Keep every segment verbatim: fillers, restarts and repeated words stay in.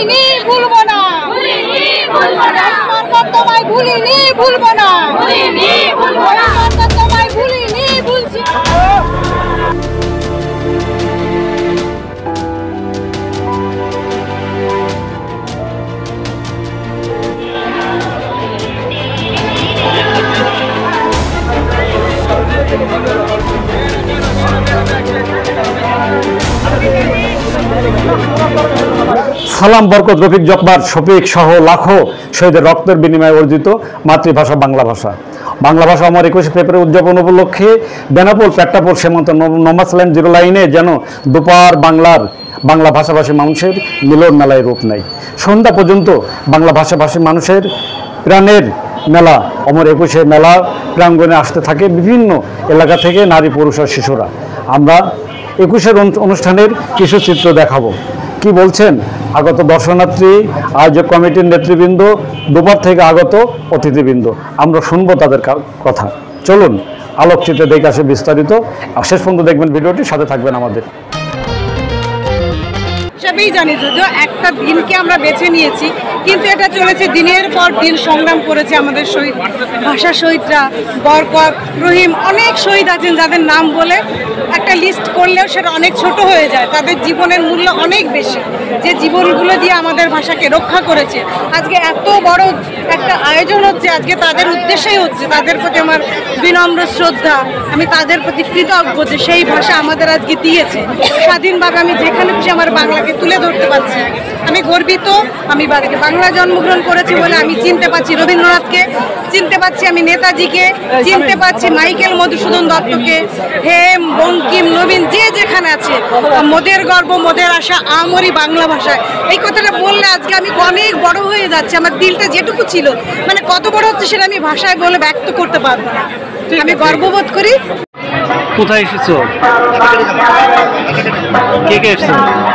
ভুলিনি ভুলবো না, মার্কার তোমায় ভুলিনি ভুলবো না, মার্কার তোমায় ভুলিনি ভুলছি। সালাম, বরকত, রফিক, জব্বার, শফিক সহ লাখো শহীদের রক্তের বিনিময়ে অর্জিত মাতৃভাষা বাংলা ভাষা। বাংলা ভাষা আমার একুশে ফেব্রুয়ারি উদযাপন উপলক্ষে বেনাপোল পেট্টাপোল সীমান্ত নোম্যান্সল্যান্ড জিরো লাইনে যেন দুপার বাংলার বাংলা ভাষাভাষী মানুষের মিলন মেলায় রূপ নেয়। সন্ধ্যা পর্যন্ত বাংলা ভাষাভাষী মানুষের প্রাণের মেলা অমর একুশে মেলা প্রাঙ্গণে আসতে থাকে বিভিন্ন এলাকা থেকে নারী, পুরুষ আর শিশুরা। আমরা একুশের অনুষ্ঠানের কিছু চিত্র দেখাবো। কি বলছেন আগত দর্শনার্থী, আয়োজক কমিটির নেতৃবৃন্দ, দুবার থেকে আগত অতিথিবৃন্দ, আমরা শুনবো তাদের কথা। চলুন আলোকচিত্রে দেখে আসে বিস্তারিত। শেষ পর্যন্ত দেখবেন ভিডিওটি, সাথে থাকবেন আমাদের। সবই জানি যদিও একটা দিনকে আমরা বেছে নিয়েছি, কিন্তু এটা চলেছে দিনের পর দিন সংগ্রাম করেছে আমাদের শহীদ ভাষা শহীদরা। বরকত, রহিম, অনেক শহীদ আছেন যাদের নাম বলে একটা লিস্ট করলেও সেটা অনেক ছোট হয়ে যায়। তাদের জীবনের মূল্য অনেক বেশি, যে জীবনগুলো দিয়ে আমাদের ভাষাকে রক্ষা করেছে। আজকে এত বড় একটা আয়োজন হচ্ছে, আজকে তাদের উদ্দেশ্যেই হচ্ছে। তাদের প্রতি আমার বিনম্র শ্রদ্ধা, আমি তাদের প্রতি কৃতজ্ঞ যে সেই ভাষা আমাদের আজকে দিয়েছে। স্বাধীনভাবে আমি যেখানে খুশি আমার বাংলাকে তুলে ধরতে পারছি। আমি গর্বিত, আমি বাংলা জন্মগ্রহণ করেছি বলে আমি চিনতে পারছি রবীন্দ্রনাথকে, চিনতে পারছি আমি নেতাজিকে, চিনতে পারছি মাইকেল মধুসূদন দত্তকে, হেম, বঙ্কিম, নবীন, যে যেখানে আছে। মোদের গর্ব, মোদের আশা, আমরি বাংলা ভাষায়। এই কথাটা বললে আজকে আমি অনেক বড় হয়ে যাচ্ছে। আমার দিলটা যেটুকু ছিল, মানে কত বড় হচ্ছে সেটা আমি ভাষায় বলে ব্যক্ত করতে পারবো না। আমি গর্ববোধ করি। কোথায় এসেছো? কে কে এসেছো?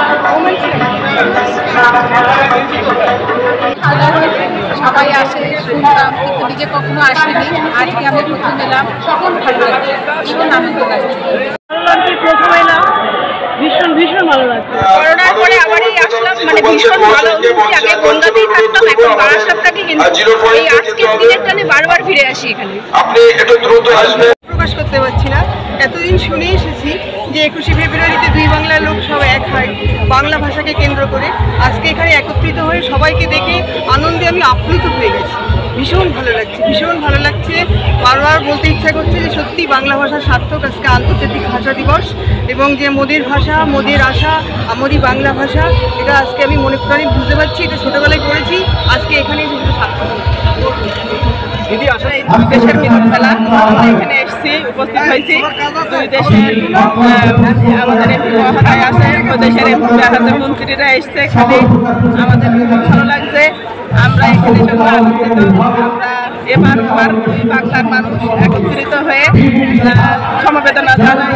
সবাই আসে, শুনতাম, কিন্তু নিজে কখনো আসেনি। আজকে আমি প্রথম এলাম, তখন ভালো লাগছে, ভীষণ আনন্দ লাগছে। প্রথম এলাম, ভীষণ ভীষণ ভালো লাগছে। করোনার পরে আবারই আসলাম, মানে ভীষণ ভালো অনুভূতি। আগে বনগাঁতেই থাকতাম, এখন বারাসাত থাকি, কিন্তু এই আজকের দিনের টানে বারবার ফিরে আসি এখানে। আপনি একটু দ্রুত আসবেন। প্রকাশ করতে পারছি না, এতদিন শুনে এসেছি যে একুশে ফেব্রুয়ারিতে দুই বাংলার লোক সব এক হয় বাংলা ভাষাকে কেন্দ্র করে। আজকে এখানে একত্রিত হয়ে সবাইকে দেখে আনন্দে আমি আপ্লুত হয়ে গেছি। ভীষণ ভালো লাগছে, ভীষণ ভালো লাগছে। বারবার বলতে ইচ্ছা করছে যে সত্যি বাংলা ভাষা সার্থক। আজকে আন্তর্জাতিক ভাষা দিবস, এবং যে মোদের ভাষা, মোদের আশা, আমারই বাংলা ভাষা, এটা আজকে আমি মনে প্রাণে বুঝতে পারছি। এটা ছোটোবেলায় করেছি, আজকে এখানে এসে সার্থক। দিদি আসলে দুই দেশের মিলন মেলা, আমরা এখানে এসেছি, উপস্থিত হয়েছি। দুই দেশের আমাদের এমপি মহোদয় আছে, ওই দেশের এমপি মন্ত্রীরা এসছে এখানে। আমাদের ভালো লাগছে, আমরা এখানে সবাই আনন্দিত। আমরা এবার এবার দুই বাংলার মানুষ একত্রিত হয়ে সমবেদনা জানাই।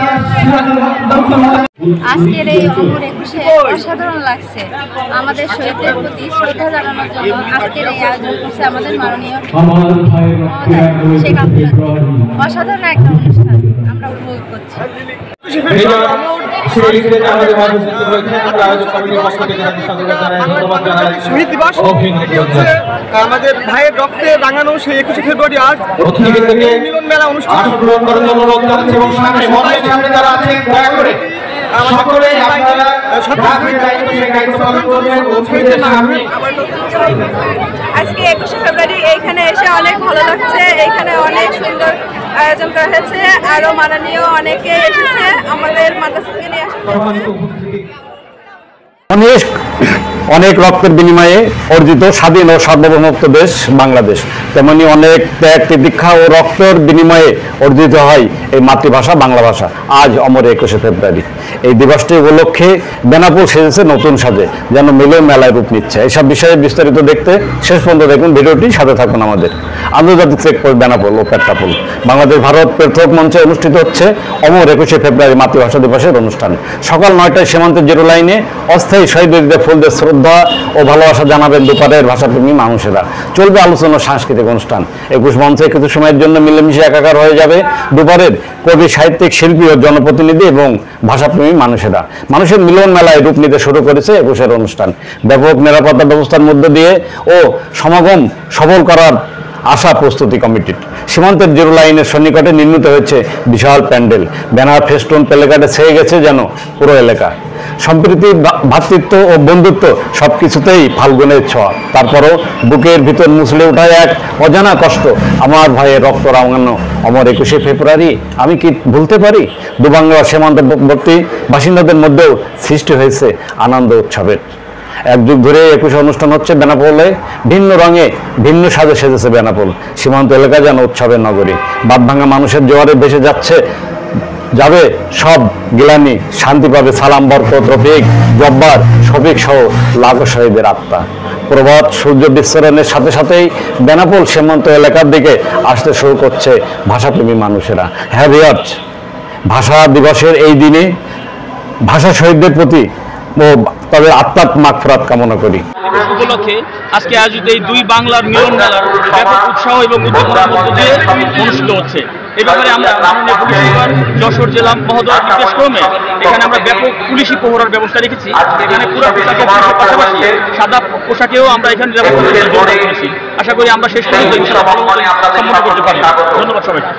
আজকের এই অমর একুশে অসাধারণ লাগছে। আমাদের শহীদদের প্রতি শ্রদ্ধা জানানোর জন্য আজকের এই আয়োজন করছে আমাদের মাননীয় শেখ আব্দুল লতিফ। অসাধারণ একটা অনুষ্ঠান আমরা উপভোগ করছি। শহীদ দিবস আমাদের ভাইয়ের রক্তে রাঙানো সেই একুশে ফেব্রুয়ারি আজ মিলন মেলা অনুষ্ঠান আজকে একুশে ফেব্রুয়ারি এইখানে এসে অনেক ভালো লাগছে। এখানে অনেক সুন্দর আয়োজন করা হয়েছে, আরো মাননীয় অনেকে এসেছে আমাদের মাদ্রাসা থেকে নিয়ে আসা। অনেক অনেক রক্তের বিনিময়ে অর্জিত স্বাধীন ও সার্বভৌমত্ব দেশ বাংলাদেশ, তেমনি অনেক ত্যাগ, দীক্ষা ও রক্তের বিনিময়ে অর্জিত হয় এই মাতৃভাষা বাংলা ভাষা। আজ অমর একুশে ফেব্রুয়ারি এই দিবসটি উপলক্ষে বেনাপোল সেজেছে নতুন সাজে, যেন মিলন মেলায় রূপ নিচ্ছে। এইসব বিষয়ে বিস্তারিত দেখতে শেষ পর্যন্ত দেখুন ভিডিওটি, সাথে থাকুন আমাদের। আন্তর্জাতিক চেকপোস্ট বেনাপোল ও পেট্টাপোল, বাংলাদেশ ভারত পৃথক মঞ্চে অনুষ্ঠিত হচ্ছে অমর একুশে ফেব্রুয়ারি মাতৃভাষা দিবসের অনুষ্ঠান। সকাল নয়টায় সীমান্তের জিরো লাইনে অস্থায়ী শহীদ বেদিতে ফুল দিয়ে শ্রদ্ধা শ্রদ্ধা ও ভালোবাসা জানাবেন দুপারের ভাষাপ্রেমী মানুষেরা। চলবে আলোচনা সাংস্কৃতিক অনুষ্ঠান। একুশ মঞ্চে কিছু সময়ের জন্য মিলেমিশে একাকার হয়ে যাবে দুপারের কবি, সাহিত্যিক, শিল্পী ও জনপ্রতিনিধি এবং ভাষাপ্রেমী মানুষেরা। মানুষের মিলন মেলায় রূপ নিতে শুরু করেছে একুশের অনুষ্ঠান। ব্যাপক নিরাপত্তা ব্যবস্থার মধ্য দিয়ে ও সমাগম সফল করার আশা প্রস্তুতি কমিটির। সীমান্তের জিরো লাইনের সন্নিকটে নির্মিত হয়েছে বিশাল প্যান্ডেল, ব্যানার, ফেস্টুন, প্লেকার্ডে ছেয়ে গেছে যেন পুরো এলাকা। সম্প্রীতি, ভ্রাতৃত্ব ও বন্ধুত্ব সবকিছুতেই ফাল্গুনের ছোঁয়া। তারপরও বুকের ভিতর মুছলে ওঠায় এক অজানা কষ্ট। আমার ভাইয়ের রক্ত রাঙানো অমর একুশে ফেব্রুয়ারি আমি কি ভুলতে পারি? দুবাংলা সীমান্তবর্তী বাসিন্দাদের মধ্যেও সৃষ্টি হয়েছে আনন্দ উৎসবের। এক যুগ ধরে একুশে অনুষ্ঠান হচ্ছে বেনাপোলে। ভিন্ন রঙে ভিন্ন সাজে সেজেছে বেনাপোল। সীমান্ত এলাকা যেন উৎসবের নগরী। বাঁধভাঙা মানুষের জোয়ারে ভেসে যাচ্ছে যাবে সব গিলানি। শান্তি পাবে সালাম, বরকত, রফিক, জব্বার, শফিক সহ লাখো শহীদের আত্মা। প্রভাত সূর্য বিস্তরণের সাথে সাথেই বেনাপোল সীমান্ত এলাকার দিকে আসতে শুরু করছে ভাষাপ্রেমী মানুষেরা। হ্যাঁ ভিউয়ার্স, ভাষা দিবসের এই দিনে ভাষা শহীদদের প্রতি ও তবে আত্মার মাগফিরাত কামনা করি। উপলক্ষে আজকে আয়োজিত এই দুই বাংলার মিলন মেলার ব্যাপক উৎসাহ এবং উদ্দীপনার মধ্য দিয়ে অনুষ্ঠিত হচ্ছে। এই ব্যাপারে আমরা মাননীয় পুলিশ সুপার যশোর জেলা মহোদয়ের নির্দেশ ক্রমে এখানে আমরা ব্যাপক পুলিশি প্রহরার ব্যবস্থা রেখেছি। এখানে পুরো পোশাকের পাশাপাশি সাদা পোশাকেও আমরা এখানে নিরাপত্তা ব্যবস্থা করেছি। আশা করি আমরা শেষ পর্যন্ত ইনশাআল্লাহ ভালো মতো সম্পন্ন করতে পারব। ধন্যবাদ সবাইকে।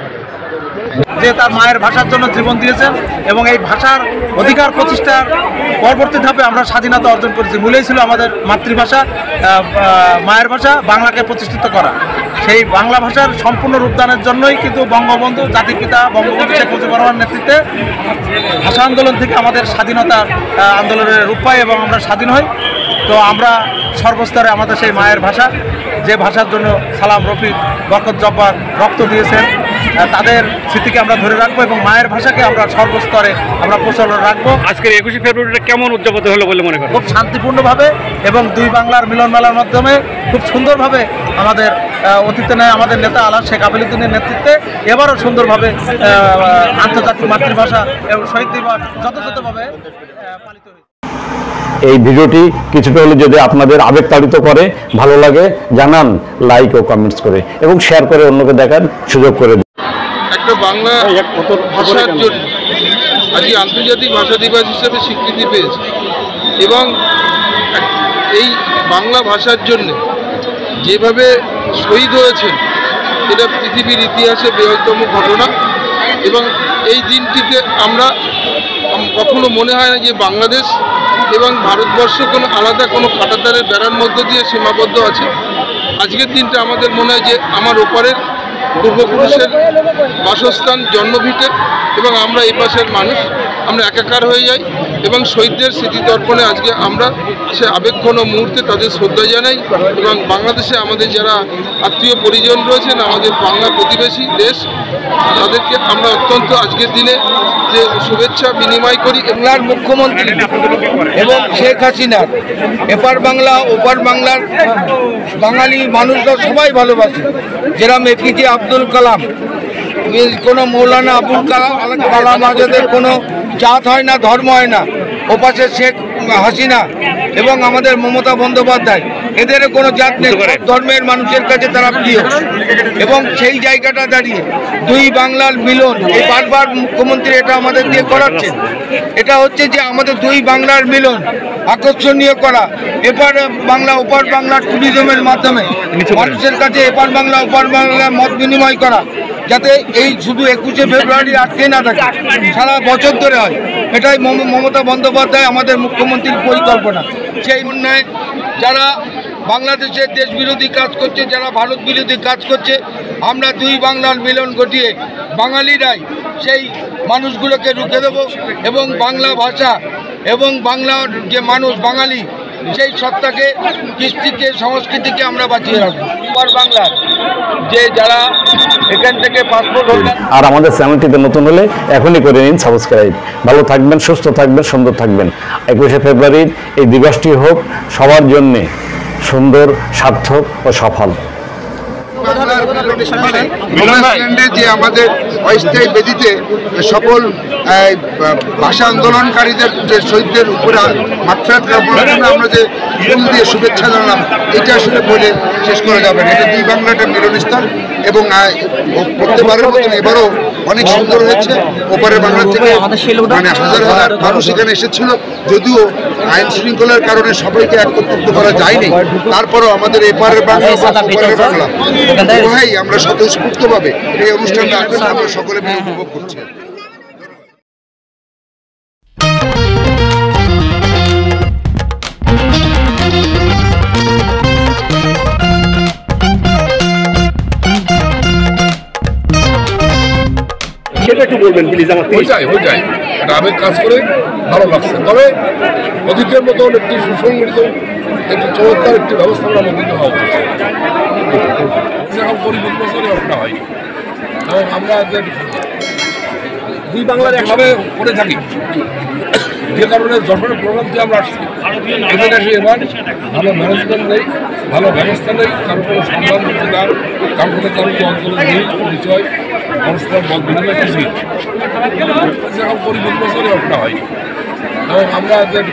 যে তার মায়ের ভাষার জন্য জীবন দিয়েছেন এবং এই ভাষার অধিকার প্রতিষ্ঠার পরবর্তী ধাপে আমরা স্বাধীনতা অর্জন করেছি। মূলেই ছিল আমাদের মাতৃভাষা, মায়ের ভাষা বাংলাকে প্রতিষ্ঠিত করা। সেই বাংলা ভাষার সম্পূর্ণ রূপদানের জন্যই কিন্তু বঙ্গবন্ধু, জাতির পিতা বঙ্গবন্ধু শেখ মুজিবুর রহমানের নেতৃত্বে ভাষা আন্দোলন থেকে আমাদের স্বাধীনতা আন্দোলনের রূপ পাই এবং আমরা স্বাধীন হই। তো আমরা সর্বস্তরে আমাদের সেই মায়ের ভাষা, যে ভাষার জন্য সালাম, রফিক, বরকত, জব্বার রক্ত দিয়েছেন, তাদের স্মৃতিকে আমরা ধরে রাখবো এবং মায়ের ভাষাকে আমরা সর্বস্তরে আমরা প্রচলন রাখবো। আজকের একুশে ফেব্রুয়ারিটা কেমন উদযাপিত হলো বলে মনে করেন? খুব শান্তিপূর্ণভাবে এবং দুই বাংলার মিলন মেলার মাধ্যমে খুব সুন্দরভাবে আমাদের অতীতে নেয় আমাদের নেতা আলহাজ শেখ আবিলউদ্দিনের নেতৃত্বে এবারও সুন্দরভাবে আন্তর্জাতিক মাতৃভাষা এবং শহীদ দিবস যথাযথভাবে পালিত হয়েছে। এই ভিডিওটি কিছুটা হলে যদি আপনাদের আবেগ তাড়িত করে, ভালো লাগে জানান লাইক ও কমেন্টস করে এবং শেয়ার করে অন্যকে দেখার সুযোগ করে দিন। একটা বাংলা ভাষার জন্য আজকে আন্তর্জাতিক ভাষা দিবস হিসেবে স্বীকৃতি পেয়েছে এবং এই বাংলা ভাষার জন্য যেভাবে শহীদ হয়েছেন এটা পৃথিবীর ইতিহাসে বৃহত্তম ঘটনা এবং এই দিনটিতে আমরা কখনো মনে হয় না যে বাংলাদেশ এবং ভারতবর্ষ কোনো আলাদা কোনো কাঁটাতারের বেড়ার মধ্য দিয়ে সীমাবদ্ধ আছে। আজকের দিনটা আমাদের মনে হয় যে আমার ওপারের পূর্বপুরুষের বাসস্থান, জন্মভিটে এবং আমরা এই পাশের মানুষ, আমরা একাকার হয়ে যাই এবং শহীদদের স্মৃতিতর্পণে আজকে আমরা সে আবেগঘন মুহূর্তে তাদের শ্রদ্ধা জানাই এবং বাংলাদেশে আমাদের যারা আত্মীয় পরিজন রয়েছেন, আমাদের বাংলা প্রতিবেশী দেশ, তাদেরকে আমরা অত্যন্ত আজকের দিনে যে শুভেচ্ছা বিনিময় করি। বাংলার মুখ্যমন্ত্রী এবং শেখ হাসিনার এপার বাংলা ওপার বাংলার বাঙালি মানুষরা সবাই ভালোবাসে। যেরকম এপিজে আব্দুল কালাম, কোনো মৌলানা আবুল কালাম কালাম আজাদের কোনো জাত হয় না, ধর্ম হয় না। ওপাশে শেখ হাসিনা এবং আমাদের মমতা বন্দ্যোপাধ্যায়, এদের কোনো জাত নেই, ধর্মের মানুষের কাছে তারা প্রিয় এবং সেই জায়গাটা দাঁড়িয়ে দুই বাংলার মিলন এই বারবার মুখ্যমন্ত্রী এটা আমাদের দিয়ে করাচ্ছেন। এটা হচ্ছে যে আমাদের দুই বাংলার মিলন আকর্ষণীয় করা, এপার বাংলা ওপার বাংলার ট্যুরিজমের মাধ্যমে মানুষের কাছে এপার বাংলা ওপার বাংলা মত বিনিময় করা, যাতে এই শুধু একুশে ফেব্রুয়ারি আটকে না থাকে, সারা বছর ধরে হয়। এটাই মমতা বন্দ্যোপাধ্যায় আমাদের মুখ্যমন্ত্রীর পরিকল্পনা। সেই উন্নয়নে যারা বাংলাদেশের দেশ বিরোধী কাজ করছে, যারা ভারত বিরোধী কাজ করছে, আমরা দুই বাংলার মিলন ঘটিয়ে বাঙালিরাই সেই মানুষগুলোকে রুখে দেব এবং বাংলা ভাষা এবং বাংলার যে মানুষ বাঙালি সেই সত্তাকে, কৃষ্টিকে, সংস্কৃতিকে আমরা বাঁচিয়ে রাখবো। আর বাংলার যে যারা এখান থেকে পাসপোর্ট হোল্ডার, আর আমাদের চ্যানেলটিতে নতুন হলে এখনই করে নিন সাবস্ক্রাইব। ভালো থাকবেন, সুস্থ থাকবেন, সুন্দর থাকবেন। একুশে ফেব্রুয়ারির এই দিবসটি হোক সবার জন্যে সুন্দর, সার্থক ও সফল। বাংলার মিলনস্থলে নোম্যান্সল্যান্ডে যে আমাদের অস্থায়ী বেদিতে সকল ভাষা আন্দোলনকারীদের যে শহীদদের উপরে মাগফিরাত কামনার জন্য আমরা যে ফুল দিয়ে শুভেচ্ছা জানালাম, এটা আসলে বলে শেষ করা যাবে না। এটা দুই বাংলাটা মিলনস্থল এবং প্রত্যেকবারের মতন এবারও অনেক সুন্দর হয়েছে। ওপারের বাংলা থেকে মানে হাজার হাজার মানুষ এখানে এসেছিল, যদিও আইন শৃঙ্খলার কারণে সবাইকে একত্রিত করা যায়নি, তারপরও আমাদের এপারের বাংলা ওপারের বাংলা উভয়ই আমরা স্বতঃস্ফূর্তভাবে এই অনুষ্ঠানটা আমরা সকলে মিলে উপভোগ করছি। সেটা একটু বলবেন প্লিজ। আমার হয়ে যায় হয়ে যায় এটা আবেগ কাজ করে ভালো লাগছে। তবে অতীতের মতন একটি সুসংগঠিত একটি চমৎকার একটি ব্যবস্থাপনা মধ্যে হওয়া উচিত। যেরকম পরিবেশ বছরে ওটা হয়নি এবং আমরা দুই বাংলার একভাবে করে থাকি, যে কারণে যশোরের প্রোগ্রামটি আমরা আসছি এখানে আসি এবার ভালো ম্যানেজমেন্ট নেই, ভালো ব্যবস্থা নেই, কারো কোনো সম্মান দিতে না, কারো কোনো কারো অঞ্চলের নেই পরিচয়, পরস্পর মত বিনিময় কিছুই যেরকম পরিবেশ বছরে ওটা হয়নি এবং আমরা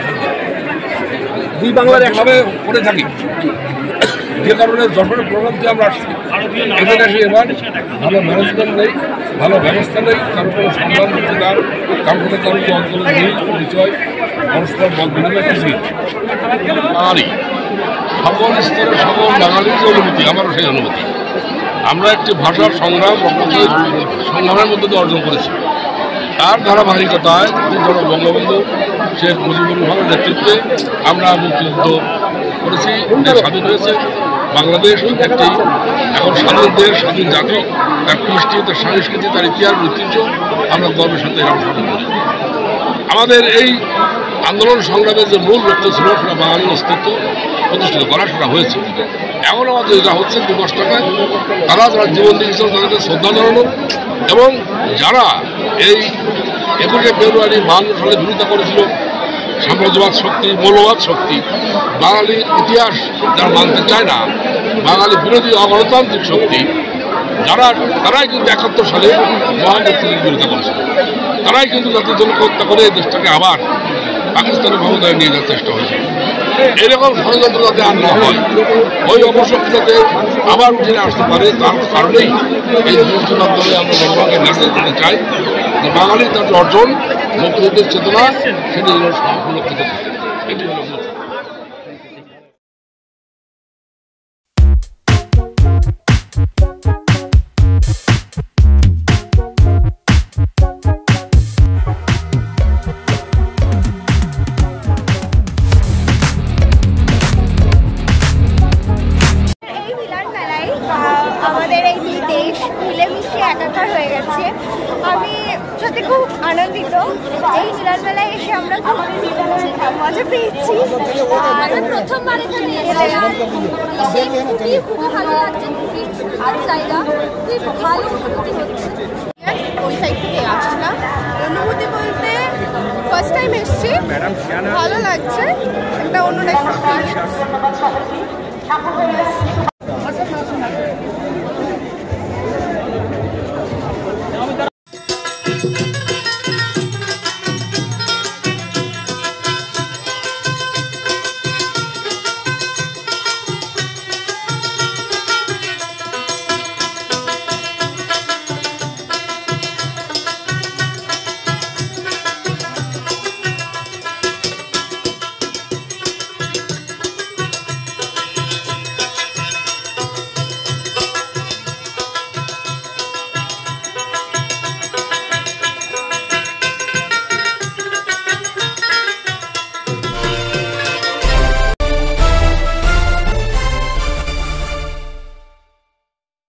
দুই বাংলার একভাবে করে থাকি, যে কারণে যশোরের প্রোগ্রামটি আমরা আসছি এখানে আসি এবার ভালো ম্যানেজমেন্ট নেই, ভালো ব্যবস্থা নেই, কারো কোনো সম্মান দিতে না, কারো কোনো কারো অঞ্চলের নেই পরিচয়, পরস্পর মত বিনিময় কিছুই বাঙালি সকল স্তরের সকল বাঙালির যে অনুভূতি, আমারও সেই অনুভূতি। আমরা একটি ভাষার সংগ্রাম সংগ্রামের মধ্যে দিয়ে অর্জন করেছি। তার ধারাবাহিকতায় ধরো বঙ্গবন্ধু শেখ মুজিবুর রহমানের নেতৃত্বে আমরা মুক্তিযুদ্ধ করেছি, দেশ স্বাধীন হয়েছে। বাংলাদেশ একটি এখন স্বাধীন দেশ, স্বাধীন জাতি, তার কৃষ্টি, তার সংস্কৃতি, তার ইতিহাস, ঐতিহ্য আমরা গর্বের সাথে এখন স্মরণ করি। আমাদের এই আন্দোলন সংগ্রামের যে মূল লক্ষ্য ছিল সেটা বাঙালির অস্তিত্ব প্রতিষ্ঠিত করা, সেটা হয়েছে। এখন আমাদের যেটা হচ্ছে দিবস টাকায় তারা যারা জীবন দিয়েছিল তাদেরকে শ্রদ্ধা জানানো এবং যারা এই একুশে ফেব্রুয়ারি বান্ন সালে বিরোধিতা করেছিল সাম্রাজ্যবাদ শক্তি, মৌলবাদ শক্তি, বাঙালির ইতিহাস যারা মানতে চায় না, বাঙালি বিরোধী অগণতান্ত্রিক শক্তি, যারা তারাই কিন্তু একাত্তর সালে মহামুক্তির বিরোধিতা করেছিল। তারাই কিন্তু জাতির জন্য হত্যা করে এই দেশটাকে আবার পাকিস্তানের ক্ষমতায় নিয়ে যাওয়ার চেষ্টা হয়েছে। এরকম ষড়যন্ত্র যাতে আর না হয়, ওই অপশক্তি যাতে আবার উঠে আসতে পারে, তার কারণেই এই দিবসের মাধ্যমে আমরা জনগণকে মেসেজ দিতে চাই যে বাঙালির তার অর্জন, মুক্তিযুদ্ধের চেতনা, সেটি যেন সুরক্ষিত থাকে। এটি হল আমাদের এই দুই দেশ মিলেমিশে একাকার হয়ে গেছে। আমি সত্যি খুব আনন্দিত। এই মিলন মেলায় এসে আমরা খুব মজা পেয়েছি। আমি প্রথমবার এখানে এসেছিলাম, খুবই খুবই ভালো লাগছে, খুবই সুন্দর জায়গা, খুবই ভালো অনুভূতি হচ্ছে। ওই সাইড থেকে আসলাম, অনুভূতি বলতে ফার্স্ট টাইম এসেছি, ভালো লাগছে, একটা অন্য টাইপ